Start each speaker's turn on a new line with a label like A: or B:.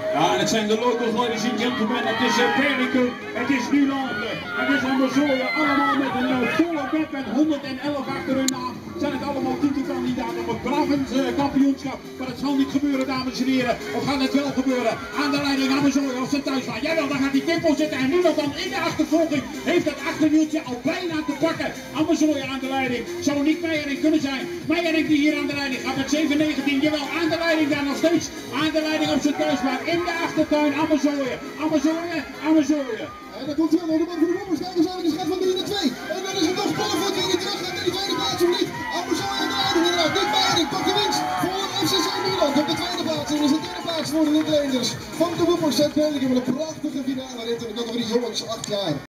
A: Ja, en het zijn de locals, ladies and gentlemen. Het is Berlicum, het is Nulanderen, het is Amersfoort. Allemaal met een volle bek en 111 achter hun naam. Zijn het allemaal titelkandidaten op het Brabants kampioenschap. Maar het zal niet gebeuren, dames en heren. Of gaat het wel gebeuren? Aan de leiding Amersfoort als ze thuis gaan. Jawel, daar gaat die tempo zitten. En nu nog dan in de achtervolging heeft het achterwieltje al bijna te pakken. Amersfoort aan de leiding. Zou niet Meijerink kunnen zijn. Meijerink die hier aan de leiding gaat met 7-19. Jawel, aan de leiding daar nog steeds. Aan de leiding op zijn thuisbaan. In de achtertuin Amersfoort. Amersfoort, Amersfoort.
B: En dan komt hij al de man voor de bommers. Kijk eens aan, die gaat van 3 naar 2. En dan is het nog Spannenvoet die terug gaat naar die tweede plaats of niet. Amersfoort aan de leiding inderdaad. Dick Meijerink pakt de winst voor FCC Nuland op de tweede plaats. En dat is de derde plaats voor de Nederlanders van de Woepers uit Berlicum. Met een prachtige finale rit. En dan nog weer die jongens 8 jaar.